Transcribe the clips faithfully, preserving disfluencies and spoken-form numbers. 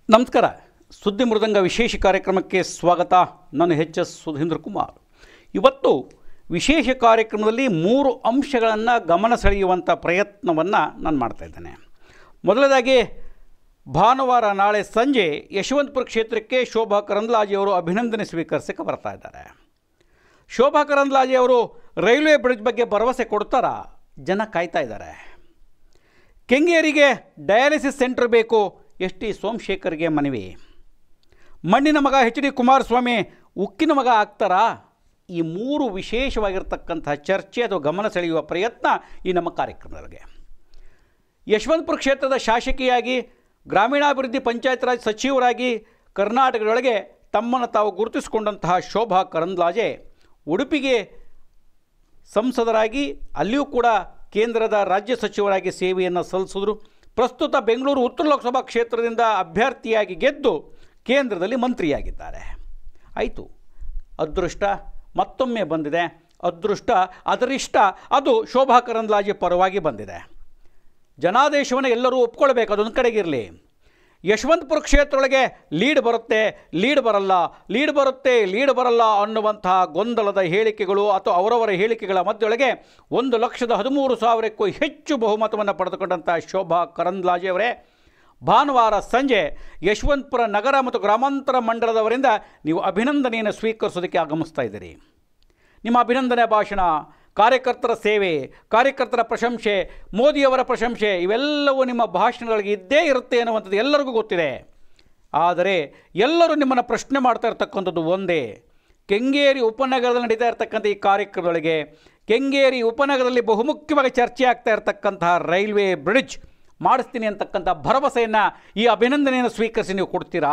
ನಮಸ್ಕಾರ. ಸುದ್ದಿ ಮೃದಂಗ ವಿಶೇಷ ಕಾರ್ಯಕ್ರಮಕ್ಕೆ ಸ್ವಾಗತ. ನಾನು ಎಚ್ ಎಸ್ ಸುಧೀಂದ್ರ ಕುಮಾರ್. ಇವತ್ತು ವಿಶೇಷ ಕಾರ್ಯಕ್ರಮದಲ್ಲಿ ಮೂರು ಅಂಶಗಳನ್ನು ಗಮನ ಸೆಳೆಯುವಂಥ ಪ್ರಯತ್ನವನ್ನು ನಾನು ಮಾಡ್ತಾಯಿದ್ದೇನೆ. ಮೊದಲದಾಗಿ ಭಾನುವಾರ ನಾಳೆ ಸಂಜೆ ಯಶವಂತಪುರ ಕ್ಷೇತ್ರಕ್ಕೆ ಶೋಭಾ ಕರಂದ್ಲಾಜೆಯವರು ಅಭಿನಂದನೆ ಸ್ವೀಕರಿಸಕ್ಕೆ ಬರ್ತಾ ಇದ್ದಾರೆ. ಶೋಭಾ ಕರಂದ್ಲಾಜೆಯವರು ರೈಲ್ವೆ ಬ್ರಿಡ್ಜ್ ಬಗ್ಗೆ ಭರವಸೆ ಕೊಡ್ತಾರಾ? ಜನ ಕಾಯ್ತಾ ಇದ್ದಾರೆ. ಕೆಂಗೇರಿಗೆ ಡಯಾಲಿಸಿಸ್ ಸೆಂಟರ್ ಬೇಕು, ಎಸ್ ಟಿ ಸೋಮಶೇಖರ್ಗೆ ಮನವಿ. ಮಣ್ಣಿನ ಮಗ ಎಚ್ ಡಿ ಕುಮಾರಸ್ವಾಮಿ ಉಕ್ಕಿನ ಮಗ ಆಗ್ತಾರಾ? ಈ ಮೂರು ವಿಶೇಷವಾಗಿರ್ತಕ್ಕಂಥ ಚರ್ಚೆ ಅಥವಾ ಗಮನ ಸೆಳೆಯುವ ಪ್ರಯತ್ನ ಈ ನಮ್ಮ ಕಾರ್ಯಕ್ರಮದೊಳಗೆ. ಯಶವಂತಪುರ ಕ್ಷೇತ್ರದ ಶಾಸಕಿಯಾಗಿ, ಗ್ರಾಮೀಣಾಭಿವೃದ್ಧಿ ಪಂಚಾಯತ್ ರಾಜ್ ಸಚಿವರಾಗಿ ಕರ್ನಾಟಕದೊಳಗೆ ತಮ್ಮನ್ನು ತಾವು ಗುರುತಿಸಿಕೊಂಡಂತಹ ಶೋಭಾ ಕರಂದ್ಲಾಜೆ ಉಡುಪಿಗೆ ಸಂಸದರಾಗಿ, ಅಲ್ಲಿಯೂ ಕೂಡ ಕೇಂದ್ರದ ರಾಜ್ಯ ಸಚಿವರಾಗಿ ಸೇವೆಯನ್ನು ಸಲ್ಲಿಸಿದ್ರು. ಪ್ರಸ್ತುತ ಬೆಂಗಳೂರು ಉತ್ತರ ಲೋಕಸಭಾ ಕ್ಷೇತ್ರದಿಂದ ಅಭ್ಯರ್ಥಿಯಾಗಿ ಗೆದ್ದು ಕೇಂದ್ರದಲ್ಲಿ ಮಂತ್ರಿಯಾಗಿದ್ದಾರೆ. ಆಯಿತು, ಅದೃಷ್ಟ ಮತ್ತೊಮ್ಮೆ ಬಂದಿದೆ. ಅದೃಷ್ಟ ಅದರಿಷ್ಟ ಅದು ಶೋಭಾ ಕರಂದ್ಲಾಜೆ ಪರವಾಗಿ ಬಂದಿದೆ. ಜನಾದೇಶವನ್ನು ಎಲ್ಲರೂ ಒಪ್ಕೊಳ್ಬೇಕು. ಅದೊಂದು ಕಡೆಗಿರಲಿ. ಯಶವಂತಪುರ ಕ್ಷೇತ್ರದೊಳಗೆ ಲೀಡ್ ಬರುತ್ತೆ, ಲೀಡ್ ಬರಲ್ಲ, ಲೀಡ್ ಬರುತ್ತೆ, ಲೀಡ್ ಬರಲ್ಲ ಅನ್ನುವಂತಹ ಗೊಂದಲದ ಹೇಳಿಕೆಗಳು ಅಥವಾ ಅವರವರ ಹೇಳಿಕೆಗಳ ಮಧ್ಯೊಳಗೆ ಒಂದು ಲಕ್ಷದ ಹದಿಮೂರು ಸಾವಿರಕ್ಕೂ ಹೆಚ್ಚು ಬಹುಮತವನ್ನು ಪಡೆದುಕೊಂಡಂಥ ಶೋಭಾ ಕರಂದ್ಲಾಜೆಯವರೇ, ಭಾನುವಾರ ಸಂಜೆ ಯಶವಂತಪುರ ನಗರ ಮತ್ತು ಗ್ರಾಮಾಂತರ ಮಂಡಲದವರಿಂದ ನೀವು ಅಭಿನಂದನೆಯನ್ನು ಸ್ವೀಕರಿಸೋದಕ್ಕೆ ಆಗಮಿಸ್ತಾ ಇದ್ದೀರಿ. ನಿಮ್ಮ ಅಭಿನಂದನೆ ಭಾಷಣ, ಕಾರ್ಯಕರ್ತರ ಸೇವೆ, ಕಾರ್ಯಕರ್ತರ ಪ್ರಶಂಸೆ, ಮೋದಿಯವರ ಪ್ರಶಂಸೆ ಇವೆಲ್ಲವೂ ನಿಮ್ಮ ಭಾಷಣಗಳಿಗೆ ಇದ್ದೇ ಇರುತ್ತೆ ಅನ್ನುವಂಥದ್ದು ಎಲ್ಲರಿಗೂ ಗೊತ್ತಿದೆ. ಆದರೆ ಎಲ್ಲರೂ ನಿಮ್ಮನ್ನು ಪ್ರಶ್ನೆ ಮಾಡ್ತಾ ಇರ್ತಕ್ಕಂಥದ್ದು ಒಂದೇ. ಕೆಂಗೇರಿ ಉಪನಗರದಲ್ಲಿ ನಡೀತಾ ಇರ್ತಕ್ಕಂಥ ಈ ಕಾರ್ಯಕ್ರಮದೊಳಗೆ ಕೆಂಗೇರಿ ಉಪನಗರದಲ್ಲಿ ಬಹುಮುಖ್ಯವಾಗಿ ಚರ್ಚೆ ಆಗ್ತಾ ಇರತಕ್ಕಂತಹ ರೈಲ್ವೆ ಬ್ರಿಡ್ಜ್ ಮಾಡಿಸ್ತೀನಿ ಅಂತಕ್ಕಂಥ ಭರವಸೆಯನ್ನು ಈ ಅಭಿನಂದನೆಯನ್ನು ಸ್ವೀಕರಿಸಿ ನೀವು ಕೊಡ್ತೀರಾ?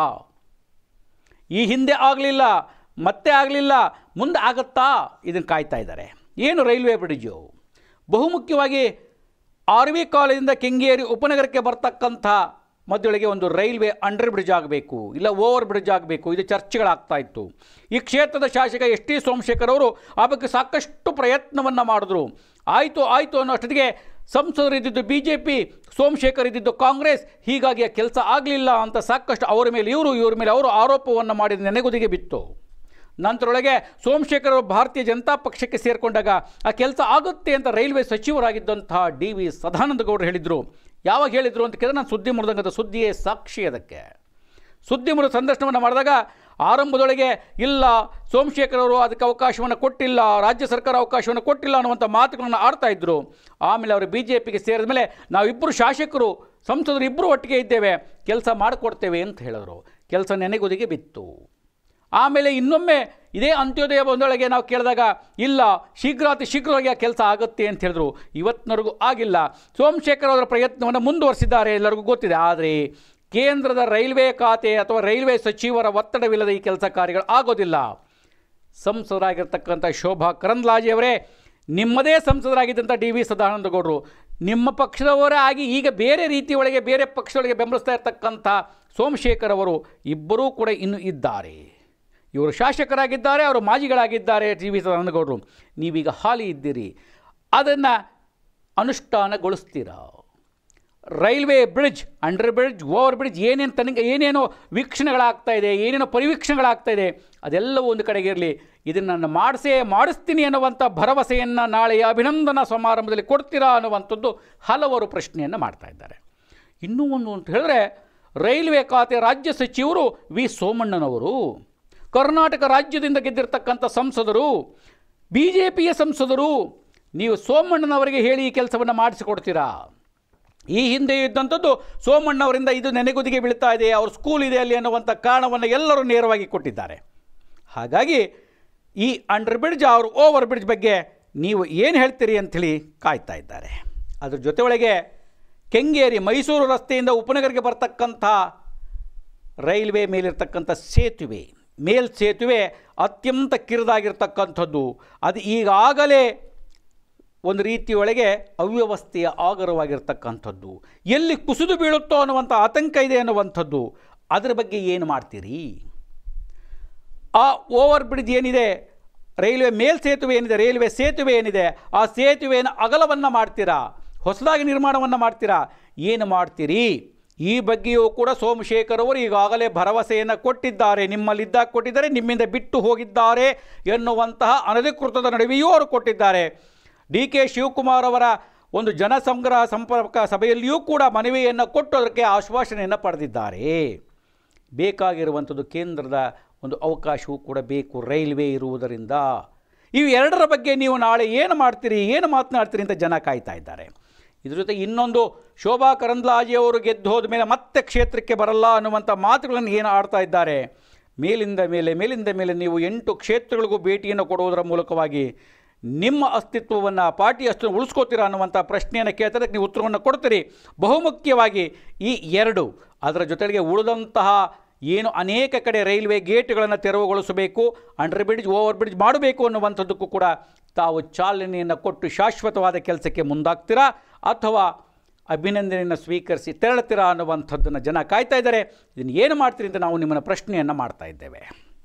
ಈ ಹಿಂದೆ ಆಗಲಿಲ್ಲ, ಮತ್ತೆ ಆಗಲಿಲ್ಲ, ಮುಂದೆ ಆಗುತ್ತಾ? ಇದನ್ನು ಕಾಯ್ತಾ ಇದ್ದಾರೆ. ಏನು ರೈಲ್ವೆ ಬ್ರಿಡ್ಜು? ಬಹುಮುಖ್ಯವಾಗಿ ಆರ್ ವಿ ಕಾಲೇಜಿಂದ ಕೆಂಗೇರಿ ಉಪನಗರಕ್ಕೆ ಬರ್ತಕ್ಕಂಥ ಮಧ್ಯೊಳಗೆ ಒಂದು ರೈಲ್ವೆ ಅಂಡರ್ ಬ್ರಿಡ್ಜ್ ಆಗಬೇಕು, ಇಲ್ಲ ಓವರ್ ಬ್ರಿಡ್ಜ್ ಆಗಬೇಕು, ಇದು ಚರ್ಚೆಗಳಾಗ್ತಾ ಇತ್ತು. ಈ ಕ್ಷೇತ್ರದ ಶಾಸಕ ಎಸ್ ಟಿ ಸೋಮಶೇಖರ್ ಅವರು ಆ ಬಗ್ಗೆ ಸಾಕಷ್ಟು ಪ್ರಯತ್ನವನ್ನು ಮಾಡಿದ್ರು. ಆಯಿತು ಆಯಿತು ಅನ್ನೋ ಅಷ್ಟೊತ್ತಿಗೆ ಸಂಸದರು ಇದ್ದಿದ್ದು ಬಿ ಜೆ ಪಿ, ಸೋಮಶೇಖರ್ ಇದ್ದಿದ್ದು ಕಾಂಗ್ರೆಸ್. ಹೀಗಾಗಿ ಆ ಕೆಲಸ ಆಗಲಿಲ್ಲ ಅಂತ ಸಾಕಷ್ಟು ಅವರ ಮೇಲೆ ಇವರು, ಇವ್ರ ಮೇಲೆ ಅವರು ಆರೋಪವನ್ನು ಮಾಡಿದ ನೆನೆಗುದಿಗೆ ಬಿತ್ತು. ನಂತರೊಳಗೆ ಸೋಮಶೇಖರ್ ಅವರು ಭಾರತೀಯ ಜನತಾ ಪಕ್ಷಕ್ಕೆ ಸೇರಿಕೊಂಡಾಗ ಆ ಕೆಲಸ ಆಗುತ್ತೆ ಅಂತ ರೈಲ್ವೆ ಸಚಿವರಾಗಿದ್ದಂತಹ ಡಿ ವಿ ಸದಾನಂದ ಗೌಡರು ಹೇಳಿದರು. ಯಾವಾಗ ಹೇಳಿದರು ಅಂತ ಕೇಳಿದ್ರೆ ನಾನು ಸುದ್ದಿ ಮೃದಂಗದ ಸುದ್ದಿಯೇ ಸಾಕ್ಷಿ. ಅದಕ್ಕೆ ಸುದ್ದಿ ಮೃದ ಸಂದರ್ಶನವನ್ನು ಮಾಡಿದಾಗ ಆರಂಭದೊಳಗೆ ಇಲ್ಲ, ಸೋಮಶೇಖರ್ ಅವರು ಅದಕ್ಕೆ ಅವಕಾಶವನ್ನು ಕೊಟ್ಟಿಲ್ಲ, ರಾಜ್ಯ ಸರ್ಕಾರ ಅವಕಾಶವನ್ನು ಕೊಟ್ಟಿಲ್ಲ ಅನ್ನುವಂಥ ಮಾತುಗಳನ್ನು ಆಡ್ತಾ ಇದ್ದರು. ಆಮೇಲೆ ಅವರು ಬಿ ಜೆ ಪಿಗೆ ಸೇರಿದ ಮೇಲೆ ನಾವಿಬ್ಬರು ಶಾಸಕರು, ಸಂಸದರು ಇಬ್ಬರು ಒಟ್ಟಿಗೆ ಇದ್ದೇವೆ, ಕೆಲಸ ಮಾಡಿಕೊಡ್ತೇವೆ ಅಂತ ಹೇಳಿದ್ರು. ಕೆಲಸ ನೆನೆಗುದಿಗೆ ಬಿತ್ತು. ಆಮೇಲೆ ಇನ್ನೊಮ್ಮೆ ಇದೇ ಅಂತ್ಯೋದಯ ಬಂದೊಳಗೆ ನಾವು ಕೇಳಿದಾಗ ಇಲ್ಲ, ಶೀಘ್ರಾತಿ ಶೀಘ್ರವಾಗಿ ಆ ಕೆಲಸ ಆಗುತ್ತೆ ಅಂತ ಹೇಳಿದ್ರು. ಇವತ್ತಿನವರೆಗೂ ಆಗಿಲ್ಲ. ಸೋಮಶೇಖರ್ ಅವರ ಪ್ರಯತ್ನವನ್ನು ಮುಂದುವರಿಸಿದ್ದಾರೆ, ಎಲ್ಲರಿಗೂ ಗೊತ್ತಿದೆ. ಆದರೆ ಕೇಂದ್ರದ ರೈಲ್ವೆ ಖಾತೆ ಅಥವಾ ರೈಲ್ವೆ ಸಚಿವರ ಒತ್ತಡವಿಲ್ಲದೆ ಈ ಕೆಲಸ ಕಾರ್ಯಗಳು ಆಗೋದಿಲ್ಲ. ಸಂಸದರಾಗಿರ್ತಕ್ಕಂಥ ಶೋಭಾ ಕರಂದ್ಲಾಜೆಯವರೇ, ನಿಮ್ಮದೇ ಸಂಸದರಾಗಿದ್ದಂಥ ಡಿ ವಿ ಸದಾನಂದ ಗೌಡರು, ನಿಮ್ಮ ಪಕ್ಷದವರೇ ಆಗಿ ಈಗ ಬೇರೆ ರೀತಿಯೊಳಗೆ ಬೇರೆ ಪಕ್ಷದೊಳಗೆ ಬೆಂಬಲಿಸ್ತಾ ಇರ್ತಕ್ಕಂಥ ಸೋಮಶೇಖರ್ ಅವರು ಇಬ್ಬರೂ ಕೂಡ ಇನ್ನೂ ಇದ್ದಾರೆ. ಇವರು ಶಾಸಕರಾಗಿದ್ದಾರೆ, ಅವರು ಮಾಜಿಗಳಾಗಿದ್ದಾರೆ. ಟಿ ವಿ ಸದಾನಂದಗೌಡರು, ನೀವೀಗ ಹಾಲಿ ಇದ್ದೀರಿ, ಅದನ್ನು ಅನುಷ್ಠಾನಗೊಳಿಸ್ತೀರಾ? Railway bridge, under bridge, over bridge ಏನೇನು ತನಗೆ ಏನೇನೋ ವೀಕ್ಷಣೆಗಳಾಗ್ತಾಯಿದೆ, ಏನೇನೋ ಪರಿವೀಕ್ಷಣೆಗಳಾಗ್ತಾಯಿದೆ, ಅದೆಲ್ಲವೂ ಒಂದು ಕಡೆಗೆ ಇರಲಿ. ಇದನ್ನು ನಾನು ಮಾಡಿಸೇ ಮಾಡಿಸ್ತೀನಿ ಅನ್ನುವಂಥ ಭರವಸೆಯನ್ನು ನಾಳೆಯ ಅಭಿನಂದನಾ ಸಮಾರಂಭದಲ್ಲಿ ಕೊಡ್ತೀರಾ ಅನ್ನುವಂಥದ್ದು ಹಲವರು ಪ್ರಶ್ನೆಯನ್ನು ಮಾಡ್ತಾ ಇದ್ದಾರೆ. ಇನ್ನೂ ಒಂದು ಅಂತ ಹೇಳಿದ್ರೆ, ರೈಲ್ವೆ ಖಾತೆ ರಾಜ್ಯ ಸಚಿವರು ವಿ ಸೋಮಣ್ಣನವರು, ಕರ್ನಾಟಕ ರಾಜ್ಯದಿಂದ ಗೆದ್ದಿರ್ತಕ್ಕಂಥ ಸಂಸದರು, ಬಿ ಜೆ ಪಿಯ ಸಂಸದರು, ನೀವು ಸೋಮಣ್ಣನವರಿಗೆ ಹೇಳಿ ಈ ಕೆಲಸವನ್ನು ಮಾಡಿಸಿಕೊಡ್ತೀರಾ? ಈ ಹಿಂದೆ ಇದ್ದಂಥದ್ದು ಸೋಮಣ್ಣವರಿಂದ ಇದು ನೆನೆಗುದಿಗೆ ಬೀಳ್ತಾ ಇದೆ, ಅವ್ರ ಸ್ಕೂಲ್ ಇದೆ ಅಲ್ಲಿ ಅನ್ನುವಂಥ ಕಾರಣವನ್ನು ಎಲ್ಲರೂ ನೇರವಾಗಿ ಕೊಟ್ಟಿದ್ದಾರೆ. ಹಾಗಾಗಿ ಈ ಅಂಡರ್ ಬ್ರಿಡ್ಜ್ ಅವ್ರ ಓವರ್ ಬ್ರಿಡ್ಜ್ ಬಗ್ಗೆ ನೀವು ಏನು ಹೇಳ್ತೀರಿ ಅಂಥೇಳಿ ಕಾಯ್ತಾ ಇದ್ದಾರೆ. ಅದ್ರ ಜೊತೆಯೊಳಗೆ ಕೆಂಗೇರಿ ಮೈಸೂರು ರಸ್ತೆಯಿಂದ ಉಪನಗರಿಗೆ ಬರ್ತಕ್ಕಂಥ ರೈಲ್ವೆ ಮೇಲಿರ್ತಕ್ಕಂಥ ಸೇತುವೆ, ಮೇಲ್ ಸೇತುವೆ ಅತ್ಯಂತ ಕಿರಿದಾಗಿರ್ತಕ್ಕಂಥದ್ದು. ಅದು ಈಗಾಗಲೇ ಒಂದು ರೀತಿಯೊಳಗೆ ಅವ್ಯವಸ್ಥೆಯ ಆಗರವಾಗಿರ್ತಕ್ಕಂಥದ್ದು, ಎಲ್ಲಿ ಕುಸಿದು ಬೀಳುತ್ತೋ ಅನ್ನುವಂಥ ಆತಂಕ ಇದೆ ಅನ್ನುವಂಥದ್ದು. ಅದರ ಬಗ್ಗೆ ಏನು ಮಾಡ್ತೀರಿ? ಆ ಓವರ್ ಬ್ರಿಡ್ಜ್ ಏನಿದೆ, ರೈಲ್ವೆ ಮೇಲ್ ಸೇತುವೆ ಏನಿದೆ, ರೈಲ್ವೆ ಸೇತುವೆ ಏನಿದೆ, ಆ ಸೇತುವೆಯನ್ನು ಅಗಲವನ್ನು ಮಾಡ್ತೀರಾ, ಹೊಸದಾಗಿ ನಿರ್ಮಾಣವನ್ನು ಮಾಡ್ತೀರಾ, ಏನು ಮಾಡ್ತೀರಿ? ಈ ಬಗ್ಗೆಯೂ ಕೂಡ ಸೋಮಶೇಖರ್ ಅವರು ಈಗಾಗಲೇ ಭರವಸೆಯನ್ನು ಕೊಟ್ಟಿದ್ದಾರೆ. ನಿಮ್ಮಲ್ಲಿದ್ದಾಗ ಕೊಟ್ಟಿದ್ದಾರೆ, ನಿಮ್ಮಿಂದ ಬಿಟ್ಟು ಹೋಗಿದ್ದಾರೆ ಎನ್ನುವಂತಹ ಅನಧಿಕೃತದ ನಡುವೆಯೂ ಅವರು ಕೊಟ್ಟಿದ್ದಾರೆ. ಡಿ ಕೆ ಶಿವಕುಮಾರ್ ಅವರ ಒಂದು ಜನಸಂಗ್ರಹ ಸಂಪರ್ಕ ಸಭೆಯಲ್ಲಿಯೂ ಕೂಡ ಮನವಿಯನ್ನು ಕೊಟ್ಟು ಅದಕ್ಕೆ ಆಶ್ವಾಸನೆಯನ್ನು ಪಡೆದಿದ್ದಾರೆ. ಬೇಕಾಗಿರುವಂಥದ್ದು ಕೇಂದ್ರದ ಒಂದು ಅವಕಾಶವೂ ಕೂಡ ಬೇಕು, ರೈಲ್ವೆ ಇರುವುದರಿಂದ. ಇವು ಎರಡರ ಬಗ್ಗೆ ನೀವು ನಾಳೆ ಏನು ಮಾಡ್ತೀರಿ, ಏನು ಮಾತನಾಡ್ತೀರಿ ಅಂತ ಜನ ಕಾಯ್ತಾ ಇದ್ದಾರೆ. ಇದ್ರ ಜೊತೆ ಇನ್ನೊಂದು, ಶೋಭಾ ಕರಂದ್ಲಾಜೆಯವರು ಗೆದ್ದು ಹೋದ ಮೇಲೆ ಮತ್ತೆ ಕ್ಷೇತ್ರಕ್ಕೆ ಬರಲ್ಲ ಅನ್ನುವಂಥ ಮಾತುಗಳನ್ನು ಏನು ಆಡ್ತಾ ಇದ್ದಾರೆ. ಮೇಲಿಂದ ಮೇಲೆ ಮೇಲಿಂದ ಮೇಲೆ ನೀವು ಎಂಟು ಕ್ಷೇತ್ರಗಳಿಗೂ ಭೇಟಿಯನ್ನು ಕೊಡುವುದರ ಮೂಲಕವಾಗಿ ನಿಮ್ಮ ಅಸ್ತಿತ್ವವನ್ನು, ಪಾರ್ಟಿ ಅಸ್ತಿತ್ವ ಉಳಿಸ್ಕೋತೀರಾ ಅನ್ನುವಂಥ ಪ್ರಶ್ನೆಯನ್ನು ಕೇಳ್ತಾರೆ. ನೀವು ಉತ್ತರವನ್ನು ಕೊಡ್ತೀರಿ. ಬಹುಮುಖ್ಯವಾಗಿ ಈ ಎರಡು, ಅದರ ಜೊತೆಗೆ ಉಳಿದಂತಹ ಏನು ಅನೇಕ ಕಡೆ ರೈಲ್ವೆ ಗೇಟ್ಗಳನ್ನು ತೆರವುಗೊಳಿಸಬೇಕು, ಅಂಡರ್ ಬ್ರಿಡ್ಜ್, ಓವರ್ ಬ್ರಿಡ್ಜ್ ಮಾಡಬೇಕು ಅನ್ನುವಂಥದ್ದಕ್ಕೂ ಕೂಡ ತಾವು ಚಾಲನೆಯನ್ನು ಕೊಟ್ಟು ಶಾಶ್ವತವಾದ ಕೆಲಸಕ್ಕೆ ಮುಂದಾಗ್ತೀರಾ ಅಥವಾ ಅಭಿನಂದನೆಯನ್ನು ಸ್ವೀಕರಿಸಿ ತೆರಳುತ್ತೀರಾ ಅನ್ನುವಂಥದ್ದನ್ನು ಜನ ಕಾಯ್ತಾ ಇದ್ದಾರೆ. ಇದನ್ನು ಏನು ಮಾಡ್ತೀರಿ ಅಂತ ನಾವು ನಿಮ್ಮನ್ನು ಪ್ರಶ್ನೆಯನ್ನು ಮಾಡ್ತಾ ಇದ್ದೇವೆ.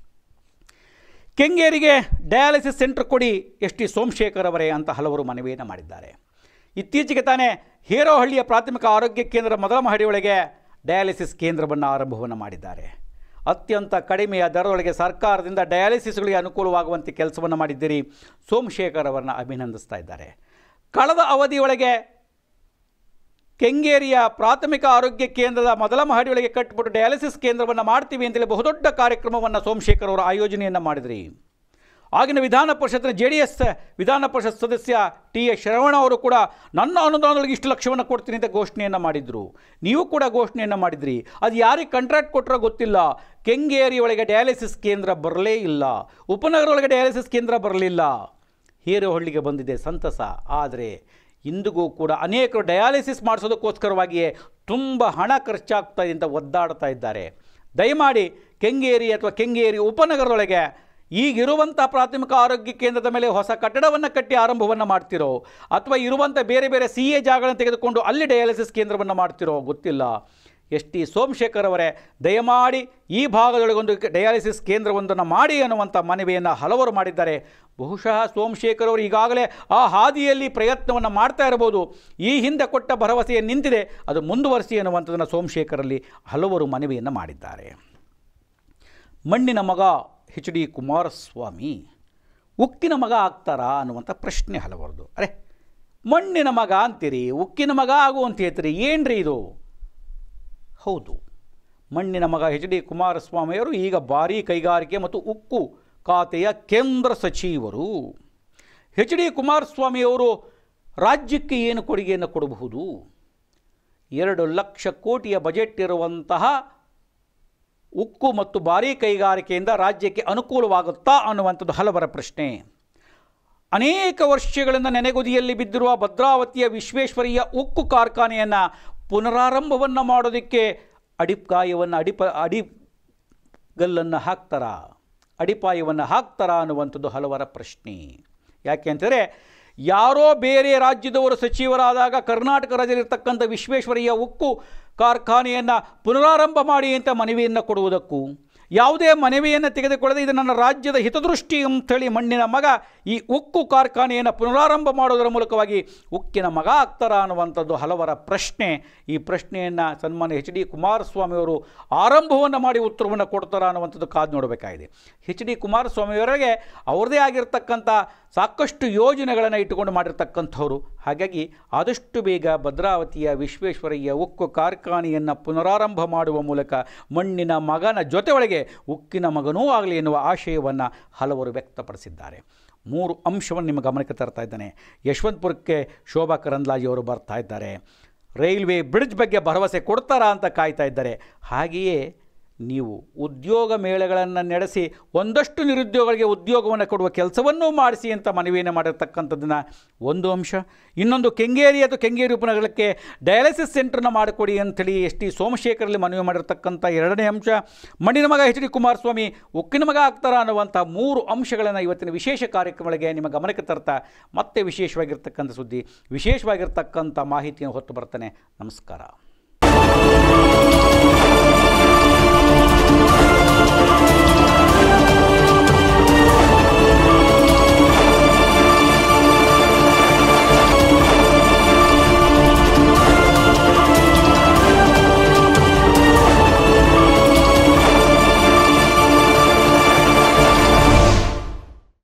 ಕೆಂಗೇರಿಗೆ ಡಯಾಲಿಸಿಸ್ ಸೆಂಟರ್ ಕೊಡಿ ಎಸ್ ಟಿ ಸೋಮಶೇಖರ್ ಅವರೇ ಅಂತ ಹಲವರು ಮನವಿಯನ್ನು ಮಾಡಿದ್ದಾರೆ. ಇತ್ತೀಚೆಗೆ ತಾನೇ ಹೇರೋಹಳ್ಳಿಯ ಪ್ರಾಥಮಿಕ ಆರೋಗ್ಯ ಕೇಂದ್ರ ಮೊದಲ ಮಹಡಿಯೊಳಗೆ ಡಯಾಲಿಸಿಸ್ ಕೇಂದ್ರವನ್ನು ಆರಂಭವನ್ನು ಮಾಡಿದ್ದಾರೆ. ಅತ್ಯಂತ ಕಡಿಮೆಯ ದರದೊಳಗೆ ಸರ್ಕಾರದಿಂದ ಡಯಾಲಿಸಿಸ್ಗಳಿಗೆ ಅನುಕೂಲವಾಗುವಂತೆ ಕೆಲಸವನ್ನು ಮಾಡಿದ್ದೀರಿ. ಸೋಮಶೇಖರ್ ಅವರನ್ನು ಅಭಿನಂದಿಸ್ತಾ ಇದ್ದಾರೆ. ಕಳೆದ ಅವಧಿಯೊಳಗೆ ಕೆಂಗೇರಿಯ ಪ್ರಾಥಮಿಕ ಆರೋಗ್ಯ ಕೇಂದ್ರದ ಮೊದಲ ಮಹಡಿಯೊಳಗೆ ಕಟ್ಟಿಬಿಟ್ಟು ಡಯಾಲಿಸಿಸ್ ಕೇಂದ್ರವನ್ನು ಮಾಡ್ತೀವಿ ಅಂತೇಳಿ ಬಹುದೊಡ್ಡ ಕಾರ್ಯಕ್ರಮವನ್ನು ಸೋಮಶೇಖರ್ ಅವರು ಆಯೋಜನೆಯನ್ನು ಮಾಡಿದ್ರಿ. ಆಗಿನ ವಿಧಾನ ಪರಿಷತ್ತಿನ ಜೆ ಡಿ ಎಸ್ ವಿಧಾನ ಪರಿಷತ್ ಸದಸ್ಯ ಟಿ ಎಸ್ ಶರವಣ ಅವರು ಕೂಡ ನನ್ನ ಅನುದಾನದೊಳಗೆ ಇಷ್ಟು ಲಕ್ಷವನ್ನು ಕೊಡ್ತೀನಿ ಅಂತ ಘೋಷಣೆಯನ್ನು ಮಾಡಿದರು. ನೀವು ಕೂಡ ಘೋಷಣೆಯನ್ನು ಮಾಡಿದ್ರಿ. ಅದು ಯಾರಿಗೆ ಕಾಂಟ್ರಾಕ್ಟ್ ಕೊಟ್ಟರೋ ಗೊತ್ತಿಲ್ಲ. ಕೆಂಗೇರಿ ಒಳಗೆ ಡಯಾಲಿಸಿಸ್ ಕೇಂದ್ರ ಬರಲೇ ಇಲ್ಲ, ಉಪನಗರದೊಳಗೆ ಡಯಾಲಿಸಿಸ್ ಕೇಂದ್ರ ಬರಲಿಲ್ಲ. ಹೇರೋಹಳ್ಳಿಗೆ ಬಂದಿದೆ ಸಂತಸ. ಆದರೆ ಇಂದಿಗೂ ಕೂಡ ಅನೇಕರು ಡಯಾಲಿಸಿಸ್ ಮಾಡಿಸೋದಕ್ಕೋಸ್ಕರವಾಗಿಯೇ ತುಂಬ ಹಣ ಖರ್ಚಾಗ್ತಾ ಇದೆ ಅಂತ ಒದ್ದಾಡ್ತಾ ಇದ್ದಾರೆ. ದಯಮಾಡಿ ಕೆಂಗೇರಿ ಅಥವಾ ಕೆಂಗೇರಿ ಉಪನಗರದೊಳಗೆ ಈಗಿರುವಂಥ ಪ್ರಾಥಮಿಕ ಆರೋಗ್ಯ ಕೇಂದ್ರದ ಮೇಲೆ ಹೊಸ ಕಟ್ಟಡವನ್ನು ಕಟ್ಟಿ ಆರಂಭವನ್ನು ಮಾಡ್ತಿರೋ ಅಥವಾ ಇರುವಂಥ ಬೇರೆ ಬೇರೆ ಸಿ ಎ ಜಾಗಗಳನ್ನು ತೆಗೆದುಕೊಂಡು ಅಲ್ಲಿ ಡಯಾಲಿಸಿಸ್ ಕೇಂದ್ರವನ್ನು ಮಾಡ್ತಿರೋ ಗೊತ್ತಿಲ್ಲ. ಎಸ್ ಟಿ ಸೋಮಶೇಖರ್ ಅವರೇ ದಯಮಾಡಿ ಈ ಭಾಗದೊಳಗೊಂದು ಡಯಾಲಿಸಿಸ್ ಕೇಂದ್ರವೊಂದನ್ನು ಮಾಡಿ ಅನ್ನುವಂಥ ಮನವಿಯನ್ನು ಹಲವರು ಮಾಡಿದ್ದಾರೆ. ಬಹುಶಃ ಸೋಮಶೇಖರ್ ಅವರು ಈಗಾಗಲೇ ಆ ಹಾದಿಯಲ್ಲಿ ಪ್ರಯತ್ನವನ್ನು ಮಾಡ್ತಾ ಇರಬಹುದು. ಈ ಹಿಂದೆ ಕೊಟ್ಟ ಭರವಸೆ ನಿಂತಿದೆ, ಅದು ಮುಂದುವರಿಸಿ ಅನ್ನುವಂಥದ್ದನ್ನು ಸೋಮಶೇಖರಲ್ಲಿ ಹಲವರು ಮನವಿಯನ್ನು ಮಾಡಿದ್ದಾರೆ. ಮಣ್ಣಿನ ಮಗ ಎಚ್ ಡಿ ಕುಮಾರಸ್ವಾಮಿ ಉಕ್ಕಿನ ಮಗ ಆಗ್ತಾರಾ ಅನ್ನುವಂಥ ಪ್ರಶ್ನೆ ಹಲವರದು. ಅರೆ, ಮಣ್ಣಿನ ಮಗ ಅಂತೀರಿ, ಉಕ್ಕಿನ ಮಗ ಆಗು ಅಂತ ಹೇಳ್ತೀರಿ, ಏನ್ರಿ ಇದು? ಹೌದು, ಮಣ್ಣಿನ ಮಗ ಎಚ್ ಡಿ ಕುಮಾರಸ್ವಾಮಿಯವರು ಈಗ ಭಾರೀ ಕೈಗಾರಿಕೆ ಮತ್ತು ಉಕ್ಕು ಖಾತೆಯ ಕೇಂದ್ರ ಸಚಿವರು. ಎಚ್ ಡಿ ಕುಮಾರಸ್ವಾಮಿಯವರು ರಾಜ್ಯಕ್ಕೆ ಏನು ಕೊಡುಗೆಯನ್ನು ಕೊಡಬಹುದು? ಎರಡು ಲಕ್ಷ ಕೋಟಿಯ ಬಜೆಟ್ ಇರುವಂತಹ ಉಕ್ಕು ಮತ್ತು ಭಾರೀ ಕೈಗಾರಿಕೆಯಿಂದ ರಾಜ್ಯಕ್ಕೆ ಅನುಕೂಲವಾಗುತ್ತಾ ಅನ್ನುವಂಥದ್ದು ಹಲವರ ಪ್ರಶ್ನೆ. ಅನೇಕ ವರ್ಷಗಳಿಂದ ನೆನೆಗುದಿಯಲ್ಲಿ ಬಿದ್ದಿರುವ ಭದ್ರಾವತಿಯ ವಿಶ್ವೇಶ್ವರಯ್ಯ ಉಕ್ಕು ಕಾರ್ಖಾನೆಯನ್ನು ಪುನರಾರಂಭವನ್ನು ಮಾಡೋದಕ್ಕೆ ಅಡಿಪಾಯವನ್ನು ಅಡಿಪ ಅಡಿಗಲ್ಲನ್ನು ಹಾಕ್ತಾರಾ ಅಡಿಪಾಯವನ್ನು ಹಾಕ್ತಾರಾ ಅನ್ನುವಂಥದ್ದು ಹಲವರ ಪ್ರಶ್ನೆ. ಯಾಕೆ ಅಂತಂದರೆ, ಯಾರೋ ಬೇರೆ ರಾಜ್ಯದವರು ಸಚಿವರಾದಾಗ ಕರ್ನಾಟಕ ರಾಜ್ಯದಲ್ಲಿರ್ತಕ್ಕಂಥ ವಿಶ್ವೇಶ್ವರಯ್ಯ ಉಕ್ಕು ಕಾರ್ಖಾನೆಯನ್ನು ಪುನರಾರಂಭ ಮಾಡಿ ಅಂತ ಮನವಿಯನ್ನು ಕೊಡುವುದಕ್ಕೂ, ಯಾವುದೇ ಮನವಿಯನ್ನು ತೆಗೆದುಕೊಳ್ಳದೆ ಇದು ನನ್ನ ರಾಜ್ಯದ ಹಿತದೃಷ್ಟಿ ಅಂಥೇಳಿ ಮಣ್ಣಿನ ಮಗ ಈ ಉಕ್ಕು ಕಾರ್ಖಾನೆಯನ್ನು ಪುನರಾರಂಭ ಮಾಡೋದರ ಮೂಲಕವಾಗಿ ಉಕ್ಕಿನ ಮಗ ಆಗ್ತಾರಾ ಅನ್ನುವಂಥದ್ದು ಹಲವರ ಪ್ರಶ್ನೆ. ಈ ಪ್ರಶ್ನೆಯನ್ನು ಸನ್ಮಾನ್ಯ ಎಚ್ ಡಿ ಕುಮಾರಸ್ವಾಮಿಯವರು ಆರಂಭವನ್ನು ಮಾಡಿ ಉತ್ತರವನ್ನು ಕೊಡ್ತಾರಾ ಅನ್ನುವಂಥದ್ದು ಕಾದು ನೋಡಬೇಕಾಗಿದೆ. ಎಚ್ ಡಿ ಕುಮಾರಸ್ವಾಮಿಯವರಿಗೆ ಅವ್ರದ್ದೇ ಆಗಿರ್ತಕ್ಕಂಥ ಸಾಕಷ್ಟು ಯೋಜನೆಗಳನ್ನು ಇಟ್ಟುಕೊಂಡು ಮಾಡಿರ್ತಕ್ಕಂಥವ್ರು. ಹಾಗಾಗಿ ಆದಷ್ಟು ಬೇಗ ಭದ್ರಾವತಿಯ ವಿಶ್ವೇಶ್ವರಯ್ಯ ಉಕ್ಕು ಕಾರ್ಖಾನೆಯನ್ನು ಪುನರಾರಂಭ ಮಾಡುವ ಮೂಲಕ ಮಣ್ಣಿನ ಮಗನ ಜೊತೆ ಒಳಗೆ ಉಕ್ಕಿನ ಮಗನೂ ಆಗಲಿ ಎನ್ನುವ ಆಶಯವನ್ನು ಹಲವರು ವ್ಯಕ್ತಪಡಿಸಿದ್ದಾರೆ. ಮೂರು ಅಂಶವನ್ನು ನಿಮ್ಮ ಗಮನಕ್ಕೆ ತರ್ತಾ ಇದ್ದಾನೆ. ಯಶವಂತಪುರಕ್ಕೆ ಶೋಭಾ ಕರಂದ್ಲಾಜೆಯವರು ಬರ್ತಾ ಇದ್ದಾರೆ. ರೈಲ್ವೆ ಬ್ರಿಡ್ಜ್ ಬಗ್ಗೆ ಭರವಸೆ ಕೊಡ್ತಾರಾ ಅಂತ ಕಾಯ್ತಾ ಇದ್ದಾರೆ. ಹಾಗೆಯೇ ನೀವು ಉದ್ಯೋಗ ಮೇಳಗಳನ್ನು ನಡೆಸಿ ಒಂದಷ್ಟು ನಿರುದ್ಯೋಗಿಗಳಿಗೆ ಉದ್ಯೋಗವನ್ನು ಕೊಡುವ ಕೆಲಸವನ್ನೂ ಮಾಡಿಸಿ ಅಂತ ಮನವಿಯನ್ನು ಮಾಡಿರ್ತಕ್ಕಂಥದ್ದನ್ನು ಒಂದು ಅಂಶ. ಇನ್ನೊಂದು, ಕೆಂಗೇರಿ ಅಥವಾ ಕೆಂಗೇರಿ ಉಪನಗರಕ್ಕೆ ಡಯಾಲಿಸಿಸ್ ಸೆಂಟ್ರನ್ನ ಮಾಡಿಕೊಡಿ ಅಂಥೇಳಿ ಎಸ್ ಟಿ ಸೋಮಶೇಖರಲ್ಲಿ ಮನವಿ ಮಾಡಿರ್ತಕ್ಕಂಥ ಎರಡನೇ ಅಂಶ. ಮಣ್ಣಿನ ಮಗ ಎಚ್ ಡಿ ಕುಮಾರಸ್ವಾಮಿ ಉಕ್ಕಿನ ಮಗ ಆಗ್ತಾರಾ ಅನ್ನುವಂಥ ಮೂರು ಅಂಶಗಳನ್ನು ಇವತ್ತಿನ ವಿಶೇಷ ಕಾರ್ಯಕ್ರಮಗಳಿಗೆ ನಿಮ್ಮ ಗಮನಕ್ಕೆ ತರ್ತಾ ಮತ್ತೆ ವಿಶೇಷವಾಗಿರ್ತಕ್ಕಂಥ ಸುದ್ದಿ, ವಿಶೇಷವಾಗಿರ್ತಕ್ಕಂಥ ಮಾಹಿತಿಯನ್ನು ಹೊತ್ತು ಬರ್ತಾನೆ. ನಮಸ್ಕಾರ.